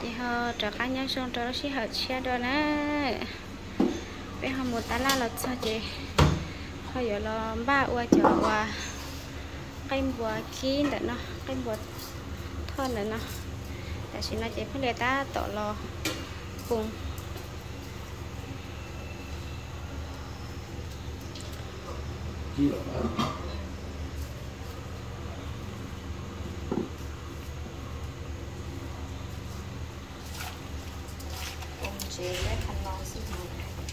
thì họ trở cá nhân xong trở xí hợp xe đó nè bây họ một tá la là sao chị họ giờ là ba uo chờ và cây bùa kín để nó cây bùa thon để nó để xin nó chị phải lấy ta tổ lò cùng chị lấy thành non xíu mà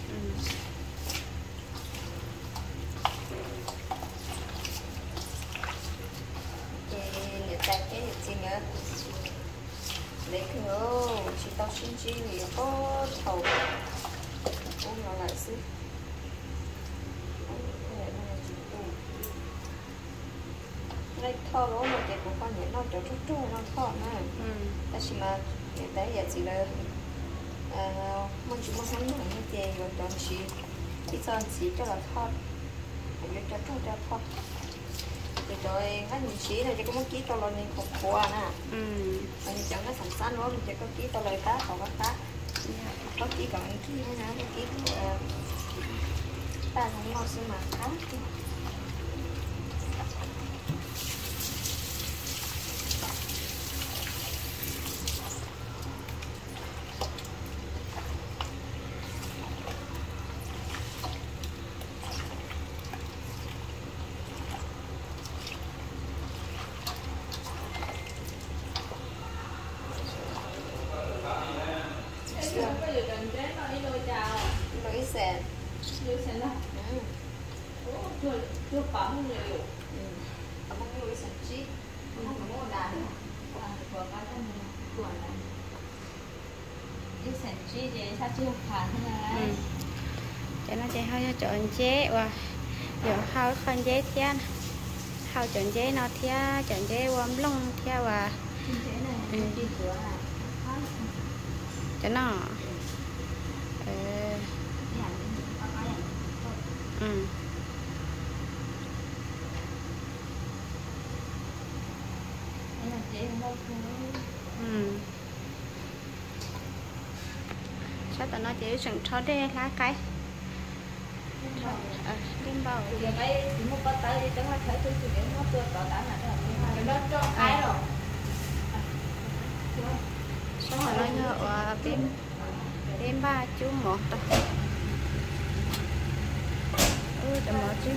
chị người ta cái gì nữa lấy cái nữa chị tao xin chị thì có thầu cũng nó lại xíu lấy thò lỗ một cái của con nhỉ nó cho chút chút nó thò nè ta chỉ mà người ta giờ chỉ là mình chỉ muốn hắn như thế rồi còn chỉ thì son chỉ cho là thọt rồi cho thọt rồi hắn nhìn chỉ rồi chỉ có một ký tao lên khổ khổ nè mình chẳng có sẵn sẵn nữa mình chỉ có ký tao lên cá còn có ký còn ký nữa cái ký ta không ngon xí mà cá chưa bấm nhiều bấm nhiều sẵn chí không có một đàn của các anh của này cái sẵn chí thì sao chưa phản thế này cho nó chỉ hơi chọn chế và giờ hơi con chế thiên hơi chọn chế nó thiên chọn chế quam lông thiên và cho nó sao tụi nó chỉ sừng thó đê lá cái lên bầu giờ cái một con tay đi chẳng là thấy tôi chỉ nó chưa tỏ tả là nó cho cái rồi xong rồi nó nhờ bên ba chú một rồi để mở chú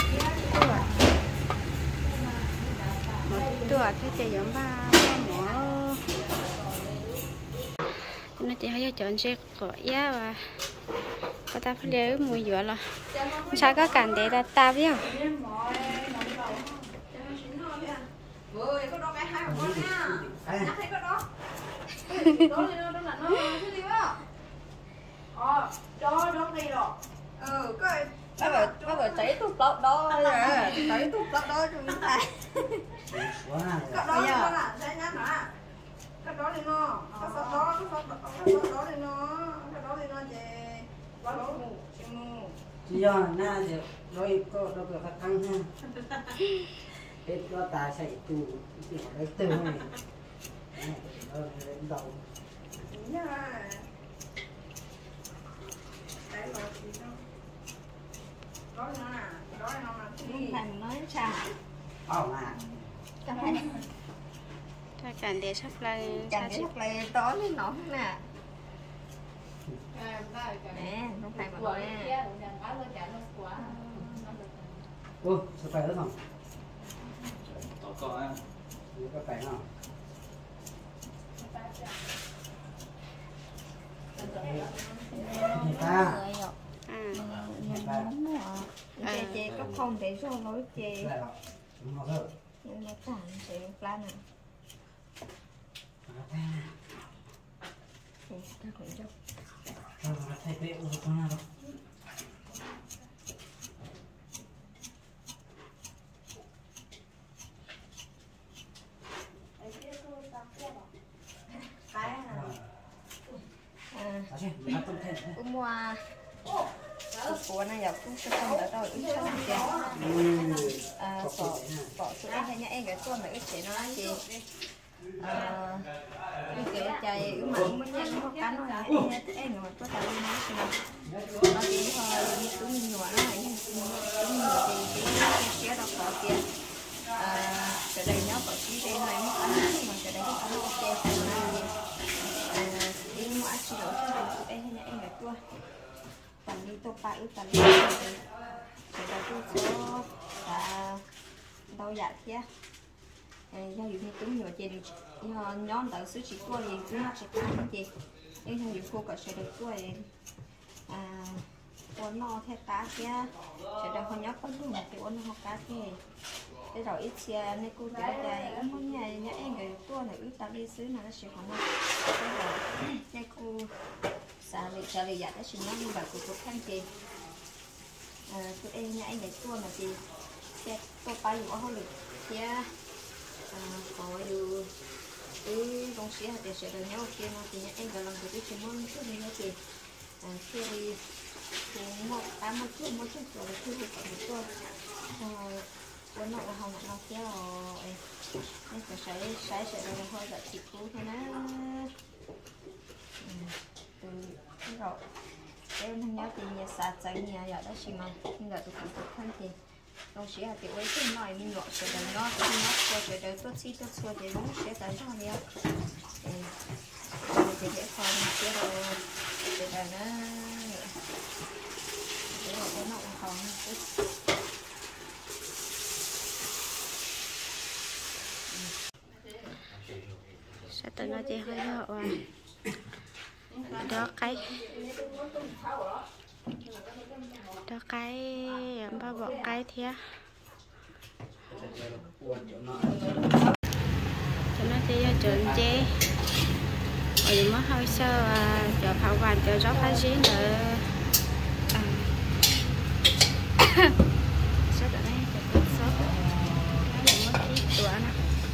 một tua thế thì giống ba mở nó chỉ hay chọn xe của giá và có ta phải lấy mùi dừa là sao có cảnh để ta biết không có đó cái hai con nha nhắc thấy có đó đó là nó cái gì đó đó đi rồi cái bác bảo cháy thuốc lót đó cháy thuốc lót đó cho chúng ta cái đó là cháy nhát hả cái đó đi nó cái đó đi nó về quá lỗ chỉ do na thì rồi có được phát tăng ha hết có tài xảy tù thì đấy từ này đầu thành nói sao ta cảnh để sắp lại chẳng sắp lại tối lên nó nè nè không phải mà nè ô sao phải đó không có phải không chè có không để cho nói chè nhưng mà chẳng chè plan này ta cũng cho thay thế ô tô nào cũng mua của này giờ cũng sẽ không đỡ đâu ít hơn chè bỏ số em hay nhá em cái con này ít chè nó gì cái kiểu chè chạy mà muốn nhận một cái nó em rồi có tao nói thì nó đi thôi cũng nhiều nó này cũng nhiều thì cái đó có tiền cái đây nó có chỉ đây này một cái mà cái đây nó ok đi mua ăn chỉ đồ cho được em hay em phải tua tầm đi tô pa ướp tầm đi cái đó tôi số đâu dạ kia do dù như cũng nhiều tiền nhóm tự xử chỉ qua thì cũng nó sẽ ăn gì em theo dù cô có sẽ được qua thì uốn no theo cá kia sẽ được con nhóc có dùng một cái uốn no cá kia để rồi ít xe nên cô chỉ là em muốn nhà nhà em người tua này ít tao đi xứ nào nó sẽ không cái rồi nên cô xả lì dạ đó chỉ nói như vậy của khăn chị tụi em nhà em người tua mà chị sẽ tô pa dù không được kia có dù cái công sĩ thì sẽ được nhau kia mà thì nhà em gọi là cái chuyên môn chút đi nữa chị kia thì một chút rồi cứ được một tuần nó không nó kia rồi nên phải sẽ được hơi là chỉ cũ thôi nó từ rồi em không nhớ thì nhà sạch chạy nhà giờ đó chỉ mà nhưng là tụi thân thì đồng sĩ là tiểu ấy cái nói mình gọi sẽ đánh nó qua sẽ đánh tốt xí tốt xua thì nó sẽ đánh cho mình thì sẽ còn sẽ rồi sẽ đánh nó để rồi cái nó còn sẽ tự nó chỉ hơi nhỏ đó cái ba bỏ cái thía cho nó chỉ chuẩn chế rồi mới hơi sơ cho phao vàng cho gió phá gì nữa sẽ tận đây cho con sốt nó là mất ít tuổi nè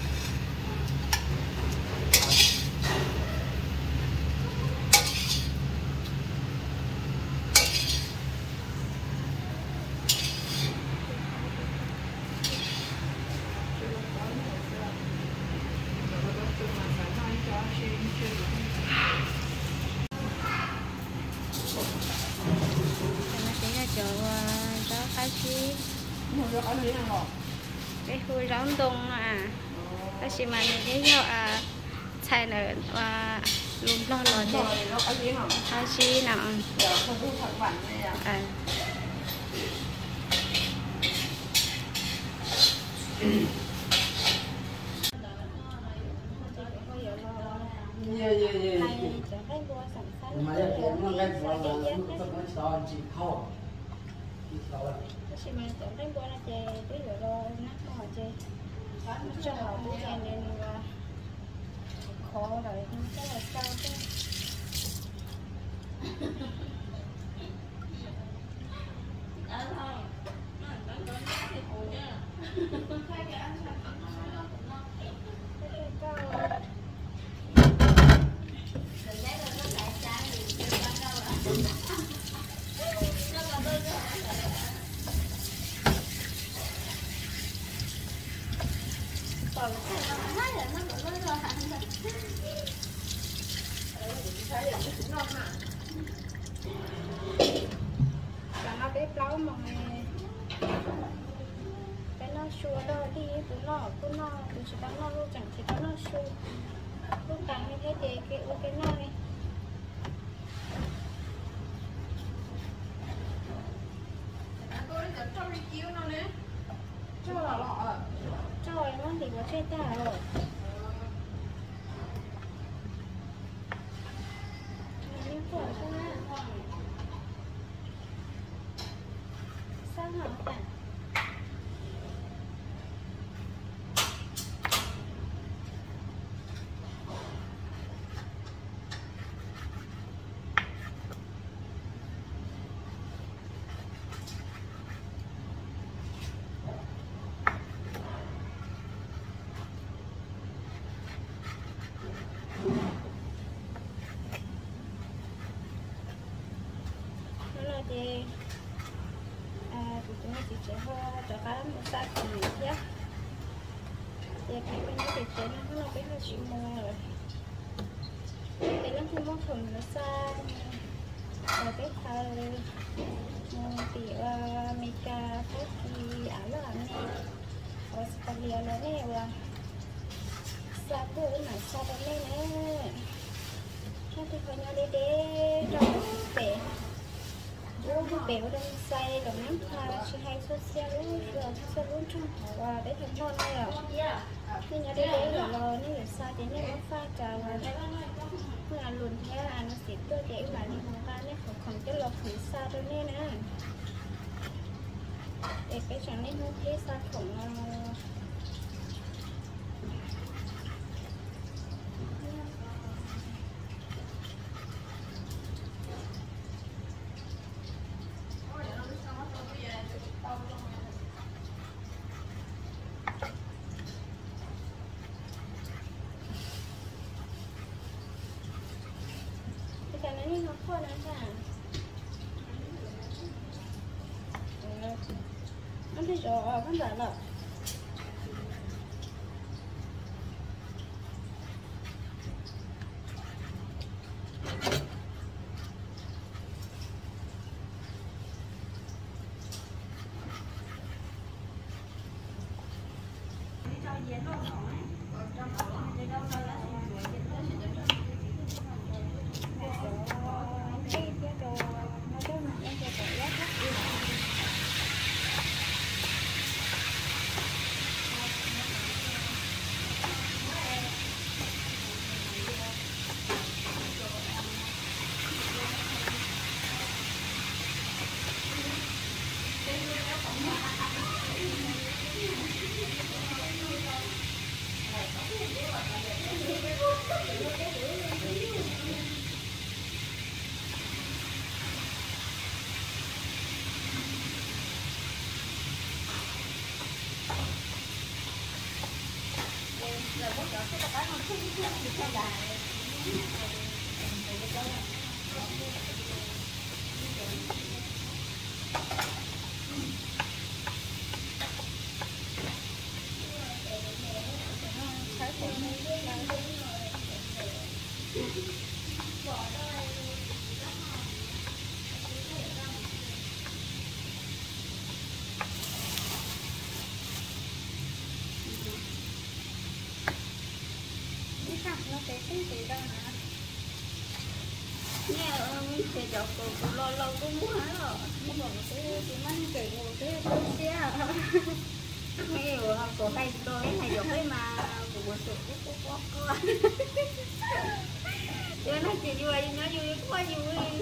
cái khui rau tung cái gì mà những cái rau xài nữa luôn lo chứ hai chi nào Chị mà tưởng đến qua là chè tí rồi đó nát nó chè nó cho họ bữa chè nên là khó rồi không chắc là sao chứ nó bếp lâu mà cái nó chua đó đi tụi nó tụi chỉ tao nó luôn chẳng chỉ tao nó chua lúc tao như thế thì cái nó này trời nó thì có chơi ta rồi như của sao hả bạn thì tụi nó chỉ chơi hoa cho cá một sát gì nhé thì cái bên nó thì chơi nó là cái nó chịu mua rồi thì một phần là xa và cái thơ tỷ America phát thì ảo là này Australia là này và xa bữa mà xa đó này nè nó thì phải nhau để trong cái cái béo đang say rồi nắng pha chỉ hay xuất xe luôn rồi xuất luôn trong và để thành non này à nên nhà để rồi nó là xa thì nó pha trà và là luôn thế là nó sẽ tôi để mà đi một cái này còn cái lọc thì xa đó nè nè để cái chẳng nên nó thế xa khổng nó khô nó chả nó thì rõ vẫn giả lợ nó cái gì đâu hả nghe thì chọc cô lâu lâu cũng muốn hả rồi nhưng mà cái mắt cái của cái xe nghe rồi không có hay tôi hay được cái mà của sụp có cho nó chỉ vui nó vui quá vui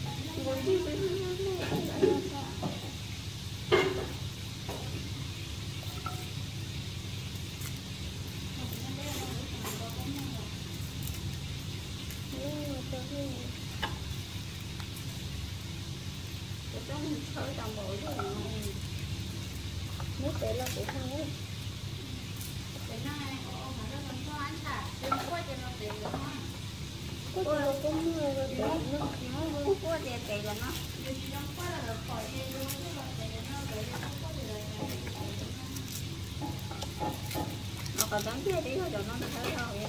hơi đồng bộ rồi nước để lên cũng không ấy cái này mà nó còn có ăn cả đừng quá cho nó tiền được không có cũng để nó quá tiền tiền là nó không quá là được khỏi đi luôn chứ còn tiền nó để nó có gì nó còn bán kia đi thôi cho nó được hết rồi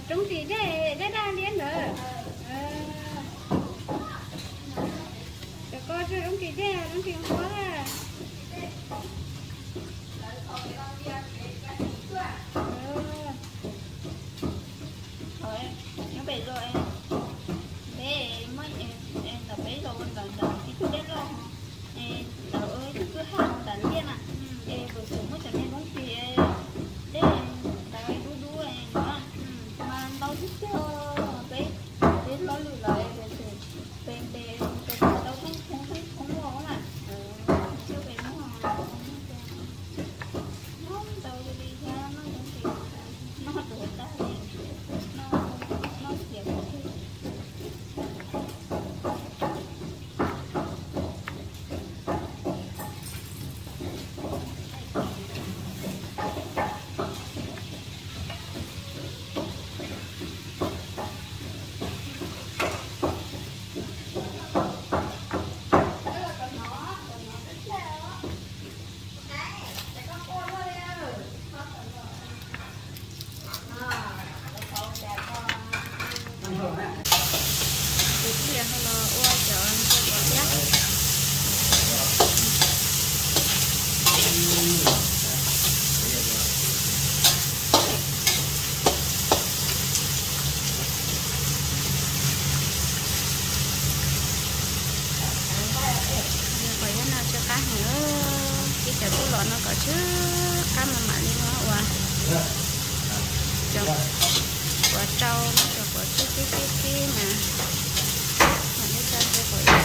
Trúng thì để ra điên nữa. Để coi cho trúng thì để trúng thì không có là. Thôi, nó bị rồi. Để mới em là bị rồi còn thì cứ đến rồi. Tao ơi cứ hàng tận kia nè. Vừa xuống mới cho nên bóng thì để tao đu đu này nữa. Mà tao thích cho bé đến nó lùi lại về tao không ngon mà chưa về nó ngon nó tao đi ra nó cũng thì nó đuổi ta đi nó thiệt nó có chứ cam mà đi nó cho quả trâu nó cho quả chứ mà đi cho quả trâu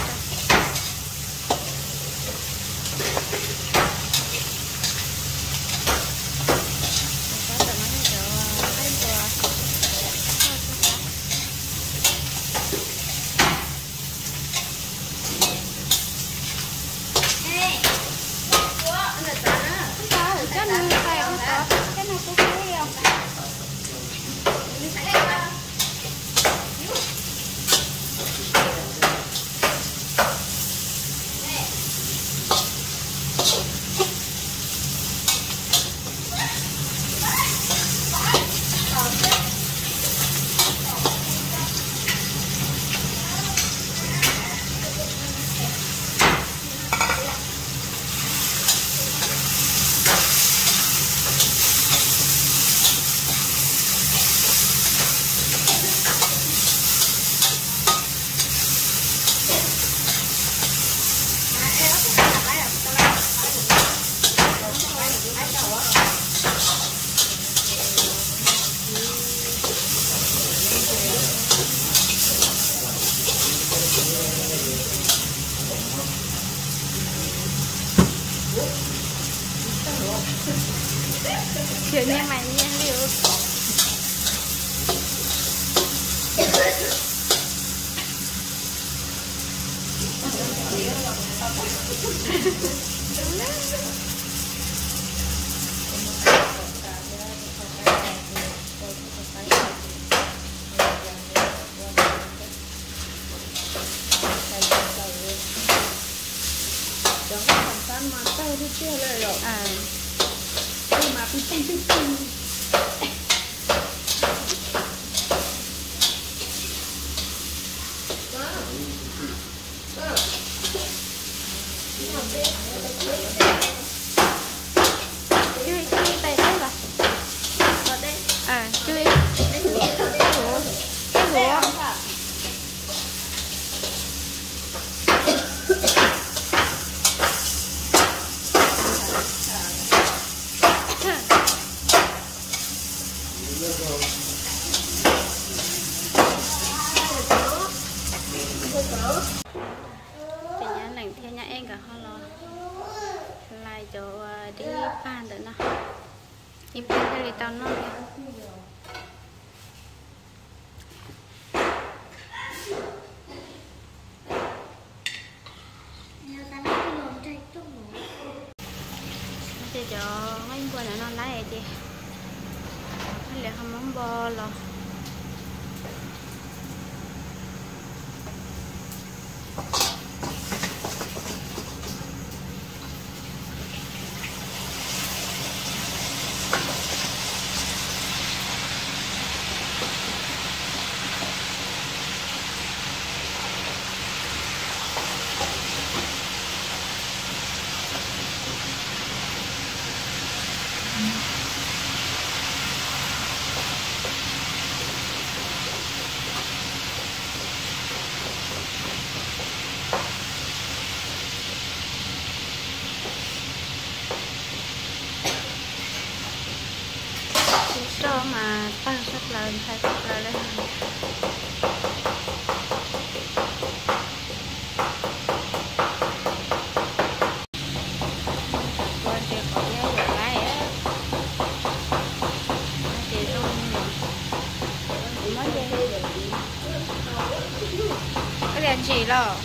kiểu như mày nhiên liệu đi pan được nó đi pan thì tao nó thì cho mấy bữa nữa nó lấy chị hay là không món bò rồi mà tăng sắp lần hay sắp lần lên còn chị có nhớ được cái á chị luôn mới về cái đèn chỉ lo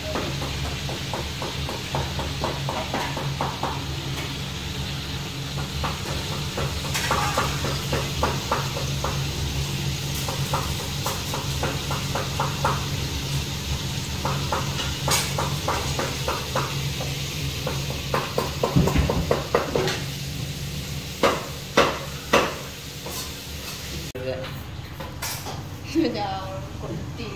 giờ còn tiền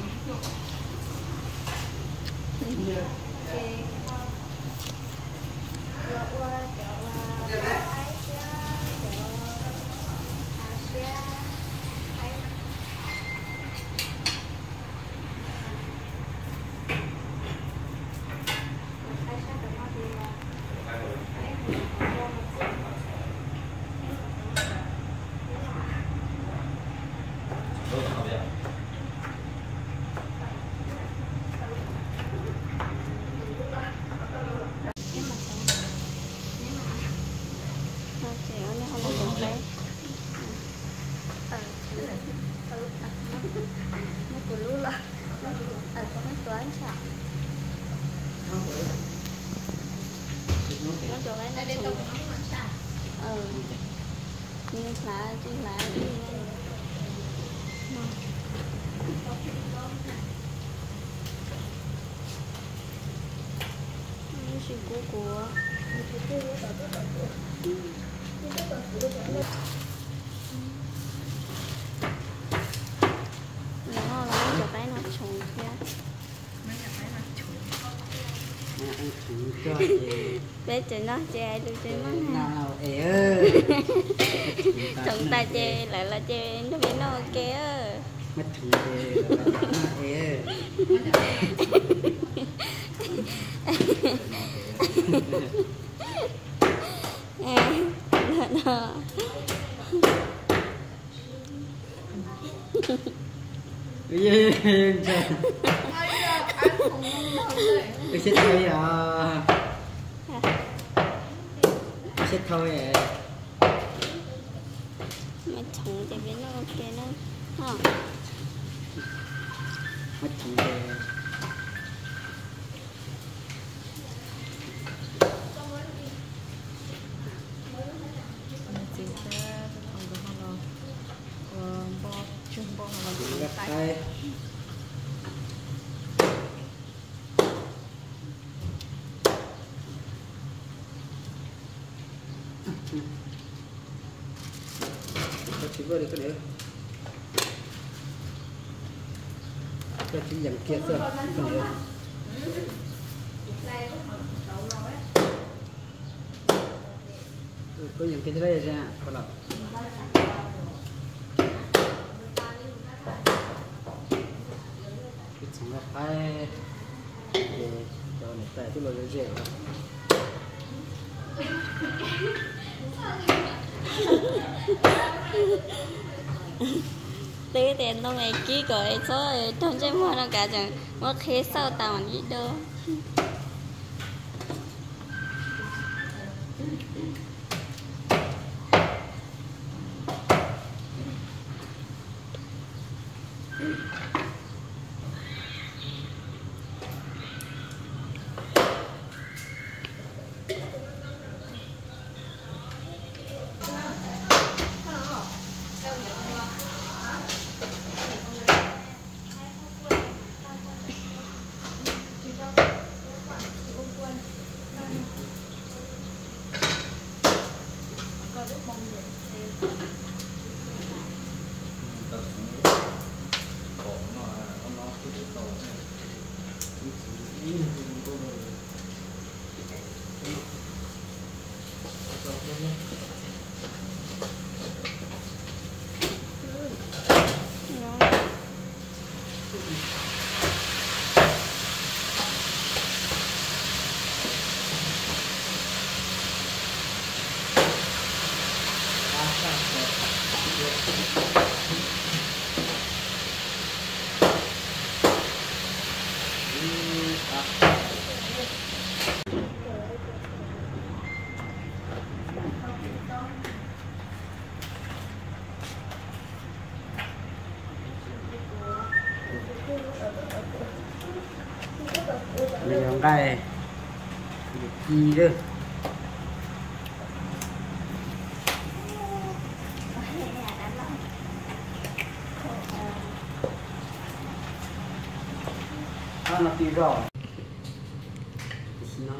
nó cho cái nó như lá chứ lá đi nó chỉ của nó là cho cái nó trồng kia bé chị nó chè được chị mất nào ế chồng ta chè lại là chè nó bị nó kia mất thằng ế cái xích thôi à xích thôi à mà chồng thì biết nó ok nó hả mất thằng ế đây chỉ vừa đi cái đấy cái chỉ dặn kia thôi có những cái đấy ra còn là cái chẳng là phải để cho này tại cái lối dễ tới tiền đâu ngày ký gọi số trong trái hoa nó cả chẳng mất khế sau tàu gì đâu Bây giờ đây gì đó nó tiêu rồi nói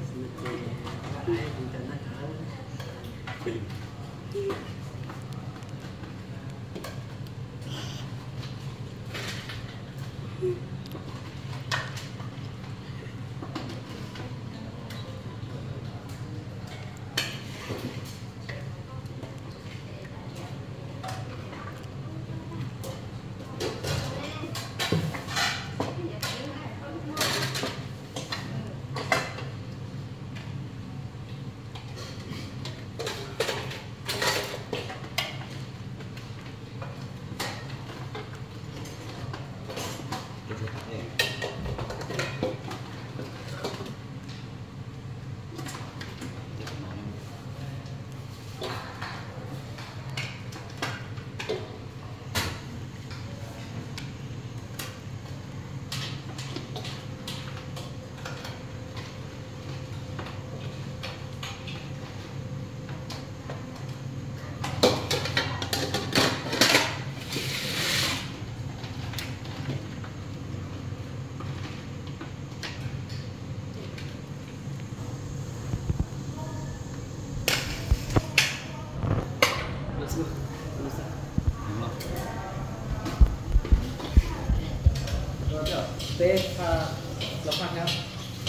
tê lọc mặt nhau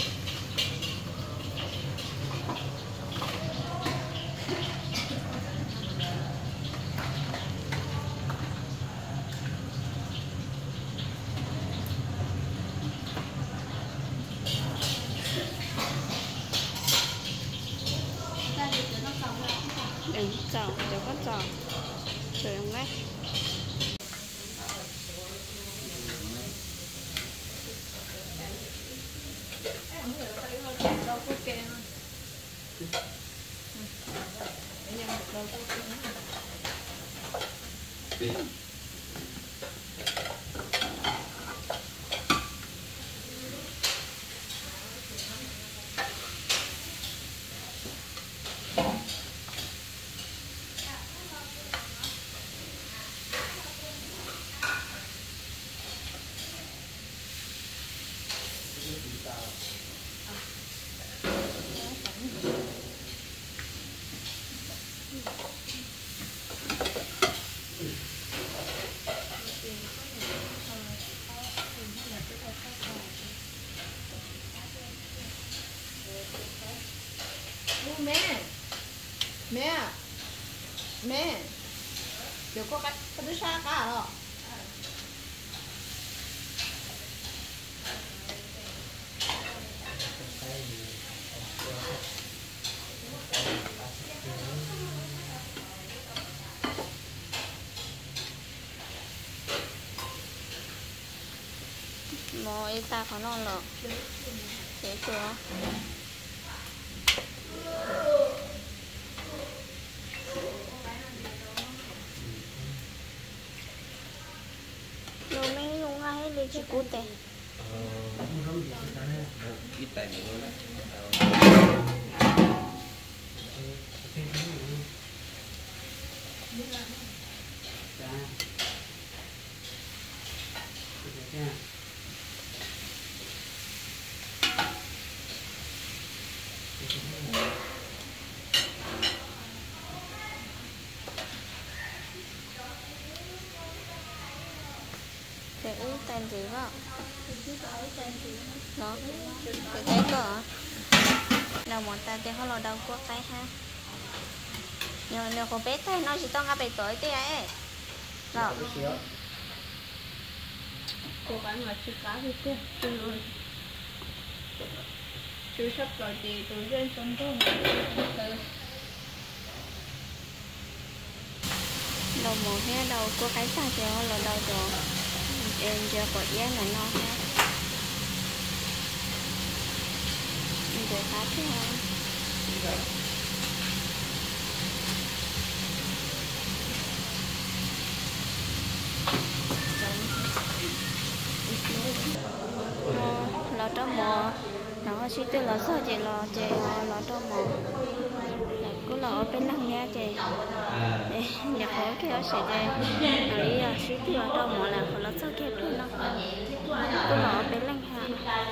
đừng chọn cho có chọn trời không đấy mẹ kiểu có cái đứa xa cả rồi mọi ta có non lọ thế chưa rồi mấy luôn ngay đi chỉ cút tè ít tài nữa đấy. để ướp tên gì đó đó cái tay cỡ đầu một tay thì họ lo đầu quốc tay ha nhưng nếu có bé tay nó chỉต้องเอาไปtối tay ấy đó cố gắng là chữ cá thì kia chữ sắp rồi thì tôi lên trong đó từ đầu mồ he đầu của cái sao cho là đầu cho em cho có giá là nó ha để phá thế không lò đó mò nó chỉ từ lò sao chị lò đó mò cứ lò bên lăng nha chị để nhập khẩu cái đó sẽ đây rồi chỉ từ lò đó mò là lò sao kẹp lên nó cứ lò bên lăng ha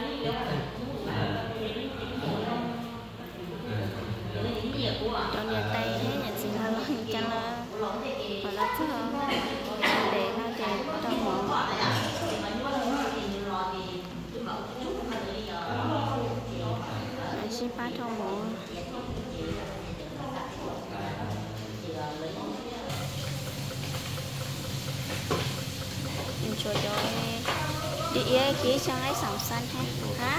cho nhà tay thế nhà chị là lo cho nó là chứ để nó chị đó mò xin phá trong bộ mình cho đi kia sang ấy sòng xanh ha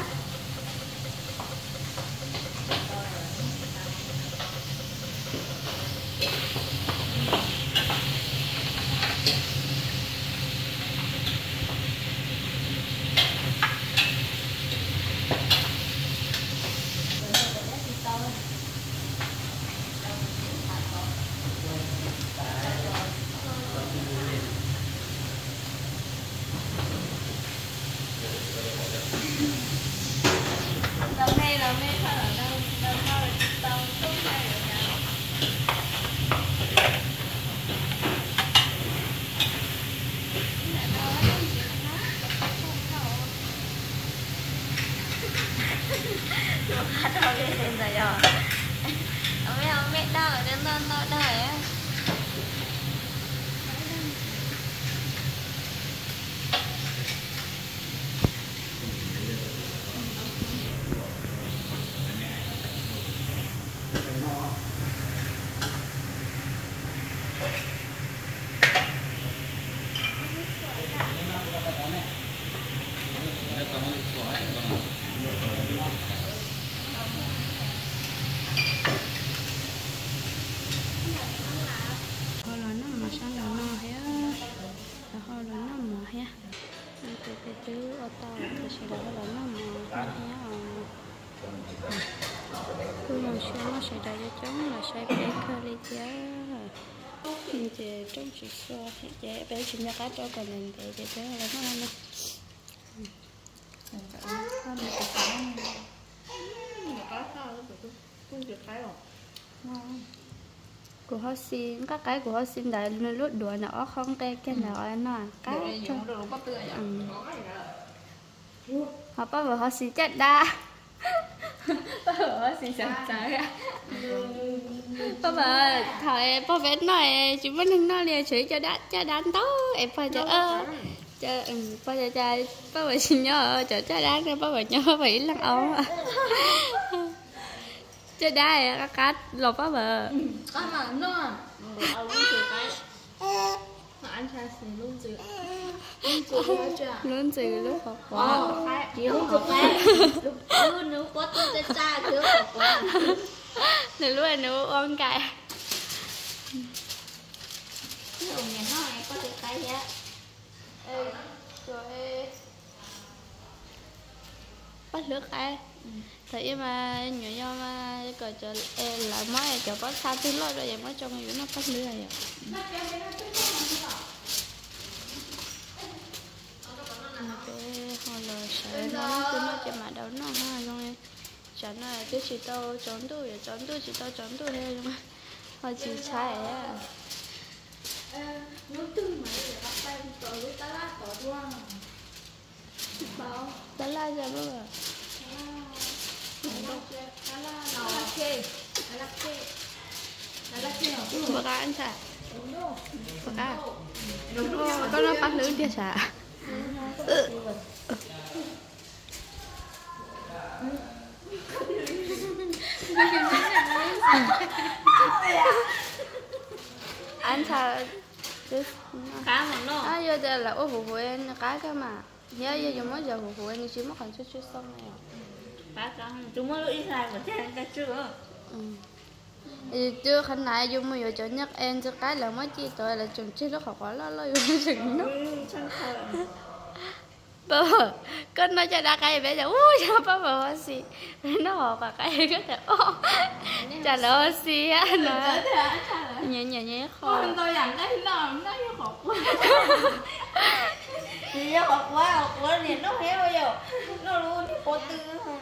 nó sẽ đại cho chống là sẽ bé khơi đi chứ thì trong chỉ so thì chế bé chỉ nhà cá cho còn mình để chế là nó ăn của họ xin các cái của họ xin đại lút đùa nó không cái nào nó cái họ bắt vào họ xin chết đa bắt vào họ xin sẵn sàng bắt vào thời bắt vết nói chỉ muốn nó liền chửi cho đàn tấu em phải cho bây giờ trai bắt vào xin nhớ cho đàn bắt vào nhớ phải lăng ống chơi đá các cá lột á vợ con mà nó anh trai xì luôn chữ luôn chữ lúc học quá chỉ lúc học quá lúc nếu có tôi sẽ cha chứ học quá từ lúc này nữa ôn cài cái đồ nhà nó này có thể cái gì á rồi bắt nước ai thì mà nhỏ do mà cờ cho là mới cho có sao tiếng lo rồi mới cho người nó bắt lưới rồi hồi là sợ nó cứ nói cho mà đâu nó ha luôn chẳng là cứ chỉ tao trốn tôi chỉ tao trốn tôi thôi luôn hồi chỉ sai á nó từng mà để bắt tay tội với ta lá tội luôn bảo ta la ra bữa bữa cá anh xả bữa cá có nó bắt lưới kia xả anh xả cá mà nó giờ đây là ô hủ em cá cái mà nhớ giờ mới giờ hủ em chỉ mất còn chút xong này cá chúng mới ít lại mà chơi cái chưa chưa khăn này dùng một chỗ nhắc em cho cái là mới chi tội là chừng chi lúc họ có lo dùng chừng nó bơ con nói cho đã cái bé giờ ui cho bơ bơ gì nó họ và cái thể trả lời gì á nó nhẹ nhẹ nhẹ con tôi làm cái nó học quá thì học quá thì nó héo rồi nó luôn thì có tư